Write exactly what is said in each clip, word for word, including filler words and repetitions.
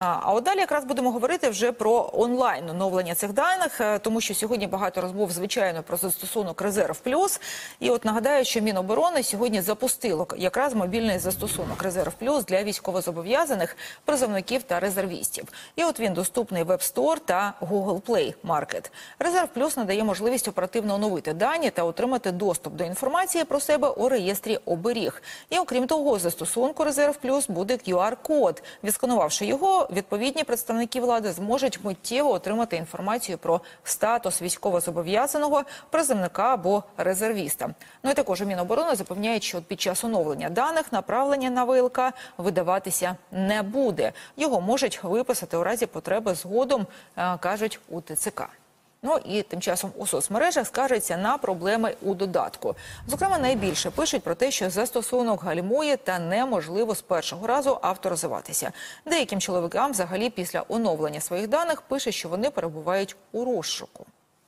А от далі якраз будемо говорити вже про онлайн оновлення цих даних, тому що сьогодні багато розмов, звичайно, про застосунок «Резерв Плюс». І от нагадаю, що Міноборони сьогодні запустило якраз мобільний застосунок «Резерв Плюс» для військовозобов'язаних, призовників та резервістів. І от він доступний в App Store та Google Play Market. «Резерв Плюс» надає можливість оперативно оновити дані та отримати доступ до інформації про себе у реєстрі оберіг. І окрім того, застосунку «Резерв Плюс» буде кью ар-код. Відсканувавши його, відповідні представники влади зможуть миттєво отримати інформацію про статус військовозобов'язаного, призовника або резервіста. Ну і також у Міноборони запевняють, що під час оновлення даних направлення на ВЛК видаватися не буде. Його можуть виписати у разі потреби згодом, кажуть у ТЦК. Ну і тим часом у соцмережах скаржаться на проблеми у додатку. Зокрема, найбільше пишуть про те, що застосунок гальмує та неможливо з першого разу авторизуватися. Деяким чоловікам взагалі після оновлення своїх даних пише, що вони перебувають у розшуку.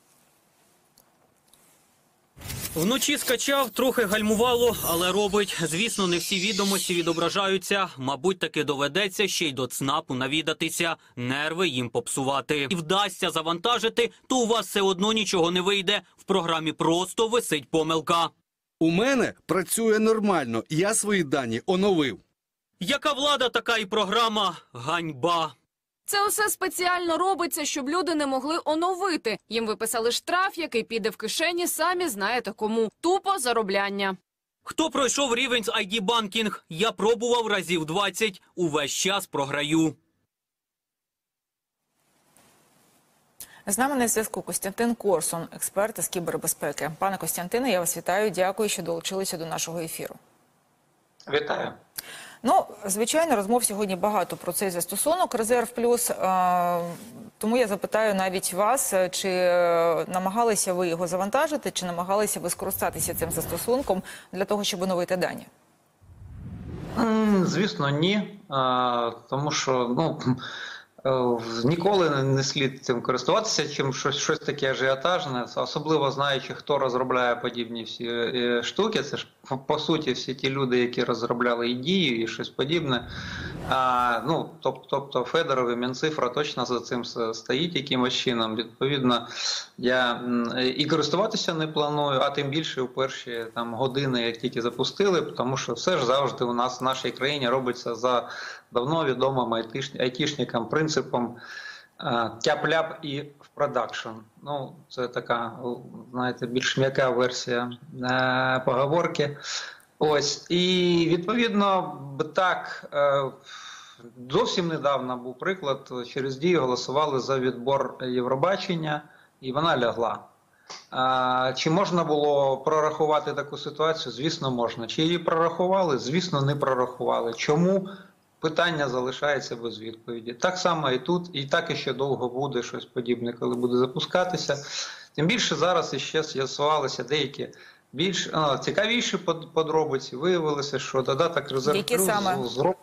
Вночі скачав, трохи гальмувало, але робить. Звісно, не всі відомості відображаються. Мабуть, таки доведеться ще й до ЦНАПу навідатися. Нерви їм попсувати. І вдасться завантажити, то у вас все одно нічого не вийде. В програмі просто висить помилка. У мене працює нормально. Я свої дані оновив. Яка влада, така і програма. Ганьба. Це усе спеціально робиться, щоб люди не могли оновити. Їм виписали штраф, який піде в кишені, самі знаєте кому. Тупо заробляння. Хто пройшов рівень з ай ді-банкінг? Я пробував разів двадцять. Увесь час програю. З нами на зв'язку Костянтин Корсун, експерт з кібербезпеки. Пане Костянтине, я вас вітаю. Дякую, що долучилися до нашого ефіру. Вітаю. Ну, звичайно, розмов сьогодні багато про цей застосунок «Резерв Плюс». Тому я запитаю навіть вас, чи намагалися ви його завантажити, чи намагалися ви скористатися цим застосунком для того, щоб оновити дані? Звісно, ні. Тому що, ну, ніколи не слід цим користуватися, чим щось, щось таке ажіотажне, особливо знаючи, хто розробляє подібні всі штуки. Це ж, по суті, всі ті люди, які розробляли і Дію, і щось подібне. А, ну, тобто, тобто Федоров і Мінцифра точно за цим стоїть якимось чином. Відповідно, я і користуватися не планую, а тим більше у перші там, години, як тільки запустили, тому що все ж завжди у нас в нашій країні робиться за давно відомим айтішникам принципом тяп-ляп і в продакшн. Ну, це така, знаєте, більш м'яка версія е, поговорки. Ось. І, відповідно, так, е, зовсім недавно був приклад, через Дію голосували за відбор Євробачення, і вона лягла. А, чи можна було прорахувати таку ситуацію? Звісно, можна. Чи її прорахували? Звісно, не прорахували. Чому? Питання залишається без відповіді. Так само і тут, і так і ще довго буде щось подібне, коли буде запускатися. Тим більше зараз іще з'ясувалися деякі більш а, цікавіші подробиці. Виявилося, що додаток «Резерв Плюс» зроб...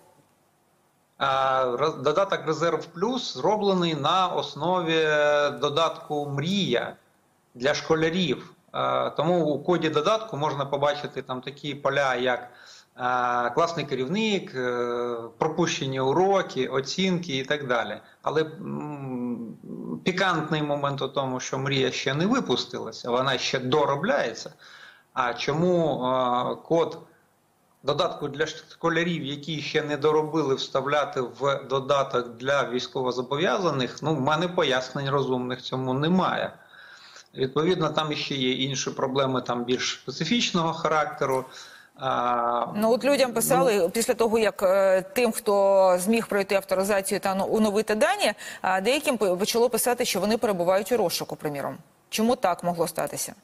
а, додаток «Резерв Плюс» зроблений на основі додатку «Мрія» для школярів. А, тому у коді додатку можна побачити там такі поля, як класний керівник, пропущені уроки, оцінки і так далі. Але пікантний момент у тому, що «Мрія» ще не випустилася, вона ще доробляється. А чому код додатку для школярів, які ще не доробили, вставляти в додаток для військовозобов'язаних, ну, в мене пояснень розумних цьому немає. Відповідно, там ще є інші проблеми, там більш специфічного характеру. А, ну от людям писали, ну, після того, як е, тим, хто зміг пройти авторизацію та оновити дані, а деяким почало писати, що вони перебувають у розшуку, приміром. Чому так могло статися?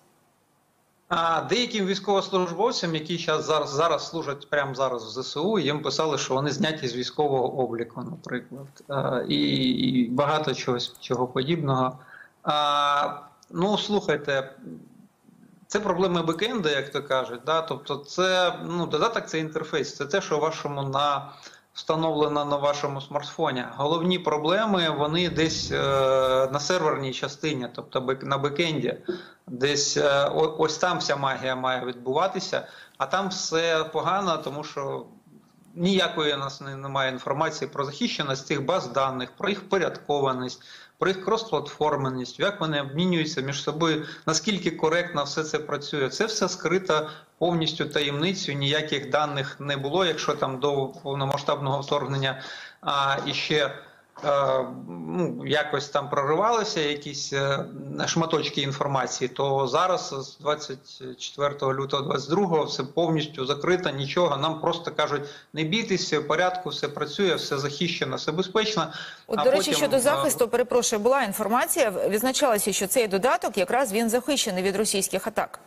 А деяким військовослужбовцям, які зараз, зараз служать прямо зараз в зе се у, їм писали, що вони зняті з військового обліку, наприклад. А, і, і багато чогось, чого подібного. А, ну, слухайте, це проблеми бекенду, як то кажуть. Да? Тобто це, ну, додаток – це інтерфейс, це те, що вашому на, встановлено на вашому смартфоні. Головні проблеми, вони десь е, на серверній частині, тобто бек, на бекенді. Десь е, ось там вся магія має відбуватися, а там все погано, тому що ніякої у нас не- немає інформації про захищеність цих баз даних, про їх впорядкованість, про їх крос-платформеність, як вони обмінюються між собою, наскільки коректно все це працює. Це все скрито повністю таємницею, ніяких даних не було, якщо там до повномасштабного вторгнення а, іще е, ну, якось там проривалися якісь е, шматочки інформації, то зараз з двадцять четвертого лютого двадцять другого все повністю закрито, нічого. Нам просто кажуть, не бійтесь, все в порядку, все працює, все захищено, все безпечно. От, А до речі, потім, щодо е, захисту, перепрошую, була інформація, відзначалося, що цей додаток якраз він захищений від російських атак.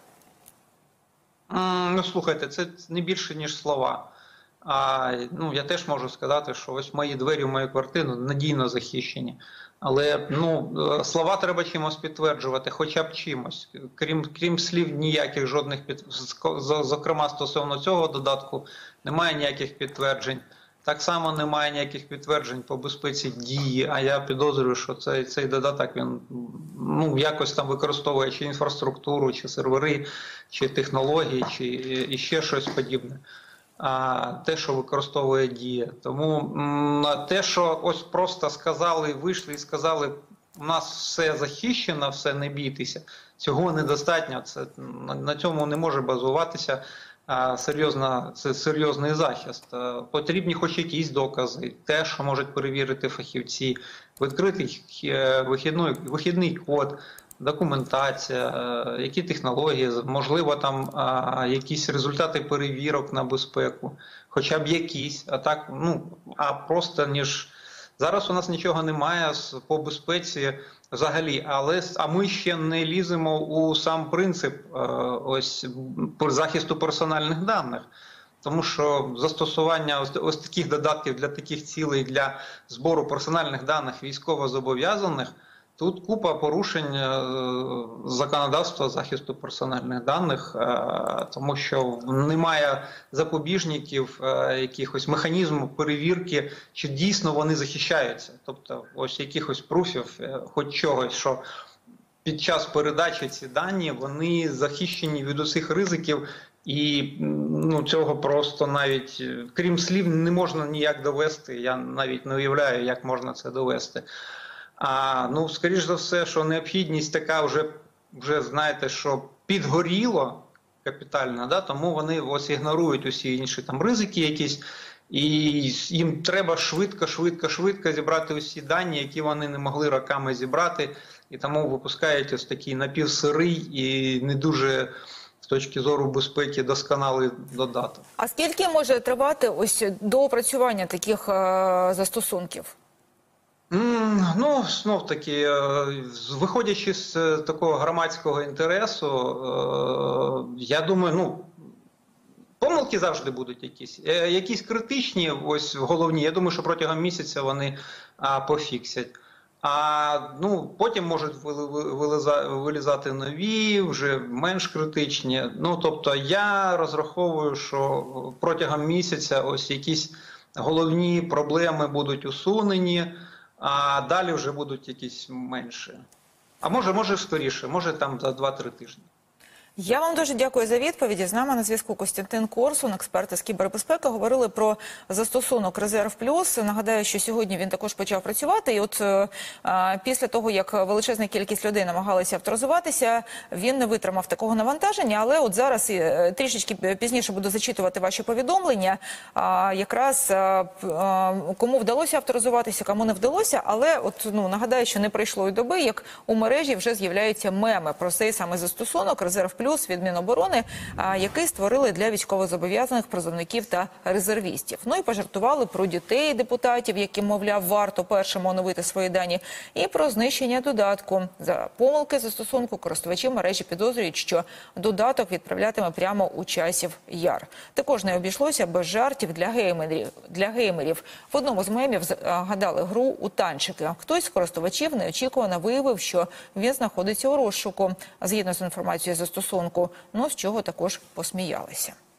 М, Ну, слухайте, це не більше, ніж слова. А, ну, я теж можу сказати, що ось мої двері в мою квартиру надійно захищені. Але ну, е, слова треба чимось підтверджувати, хоча б чимось. Крім, крім слів, ніяких жодних під... з- з- зокрема, стосовно цього додатку, немає ніяких підтверджень. Так само немає ніяких підтверджень по безпеці дії, а я підозрюю, що цей, цей додаток він ну, якось там використовує чи інфраструктуру, чи сервери, чи технології, чи і ще щось подібне. А те, що використовує дія. Тому м, те, що ось просто сказали, вийшли і сказали, у нас все захищено, все не бійтеся, цього недостатньо. Це на, на цьому не може базуватися а, серйозна, це серйозний захист. А, потрібні хоч якісь докази, те, що можуть перевірити фахівці, відкритий е, вихідний, вихідний код, документація, е, які технології, можливо, там а, якісь результати перевірок на безпеку, хоча б якісь, а так, ну, а просто ніж зараз у нас нічого немає з- по безпеці взагалі, але с- а ми ще не ліземо у сам принцип е, ось м, захисту персональних даних. Тому що застосування ось, ось таких додатків для таких цілей, для збору персональних даних військовозобов'язаних, тут купа порушень е, законодавства захисту персональних даних, е, тому що немає запобіжників, е, якихось механізму перевірки, чи дійсно вони захищаються. Тобто ось якихось пруфів, е, хоч чогось, що під час передачі ці дані вони захищені від усіх ризиків, і м, ну, цього просто навіть, е, крім слів, не можна ніяк довести. Я навіть не уявляю, як можна це довести. А, ну, скоріш за все, що необхідність така вже, вже знаєте, що підгоріло капітально, да? Тому вони ось ігнорують усі інші там ризики якісь, і їм треба швидко, швидко, швидко зібрати усі дані, які вони не могли роками зібрати, і тому випускають ось такий напівсирий і не дуже з точки зору безпеки досконалий додаток. А скільки може тривати ось доопрацювання таких е, застосунків? М, Ну, знов таки, е, з- виходячи з е, такого громадського інтересу, е, я думаю, ну, помилки завжди будуть якісь. Е, Якісь критичні, ось головні, я думаю, що протягом місяця вони а, пофіксять. А ну, потім можуть вили- ви- вилиза- вилізати нові, вже менш критичні. Ну, тобто я розраховую, що протягом місяця ось якісь головні проблеми будуть усунені, а далі вже будуть якісь менші. А може, може скоріше, може там за два-три тижні. Я вам дуже дякую за відповіді. З нами на зв'язку Костянтин Корсун, експерт із кібербезпеки. Говорили про застосунок «Резерв Плюс». Нагадаю, що сьогодні він також почав працювати. І от е, після того, як величезна кількість людей намагалися авторизуватися, він не витримав такого навантаження. Але от зараз е, трішечки пізніше буду зачитувати ваші повідомлення. А, якраз е, е, кому вдалося авторизуватися, кому не вдалося. Але от ну нагадаю, що не пройшло й доби, як у мережі вже з'являються меми про цей саме застосунок «Резерв Плюс» від Міноборони, а, який створили для військовозобов'язаних призовників та резервістів. Ну і пожартували про дітей депутатів, яким, мовляв, варто першим оновити свої дані, і про знищення додатку. За помилки застосунку користувачі мережі підозрюють, що додаток відправлятиме прямо у часів яр. Також не обійшлося без жартів для геймерів. Для геймерів. В одному з мемів згадали гру у танчики. Хтось з користувачів неочікувано виявив, що він знаходиться у розшуку, згідно з інформацією застосунку. Ну, з чого також посміялися.